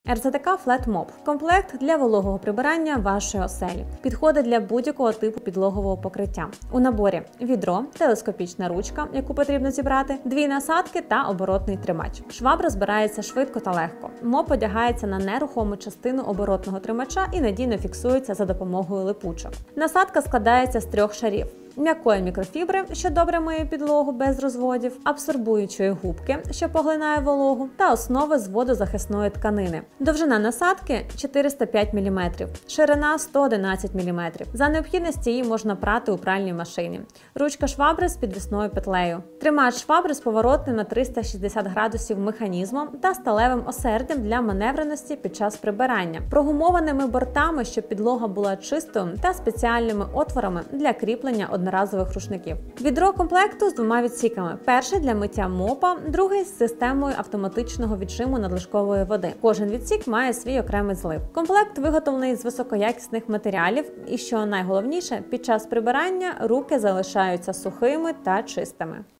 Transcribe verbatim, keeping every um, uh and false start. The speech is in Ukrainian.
ер зет ка Flat Mop – комплект для вологого прибирання вашої оселі. Підходить для будь-якого типу підлогового покриття. У наборі відро, телескопічна ручка, яку потрібно зібрати, дві насадки та оборотний тримач. Швабра збирається швидко та легко. Моп одягається на нерухому частину оборотного тримача і надійно фіксується за допомогою липучок. Насадка складається з трьох шарів: м'якої мікрофібри, що добре миє підлогу без розводів, абсорбуючої губки, що поглинає вологу, та основи з водозахисної тканини. Довжина насадки чотириста п'ять міліметрів, ширина сто одинадцять міліметрів. За необхідності її можна прати у пральній машині. Ручка швабри з підвісною петлею. Тримач швабри з поворотним на триста шістдесят градусів механізмом та сталевим осердям для маневреності під час прибирання, прогумованими бортами, щоб підлога була чистою, та спеціальними отворами для кріплення одноразових рушників. Відро комплекту з двома відсіками. Перший для миття мопа, другий з системою автоматичного віджиму надлишкової води. Кожен відсік має свій окремий злив. Комплект виготовлений з високоякісних матеріалів і, що найголовніше, під час прибирання руки залишаються сухими та чистими.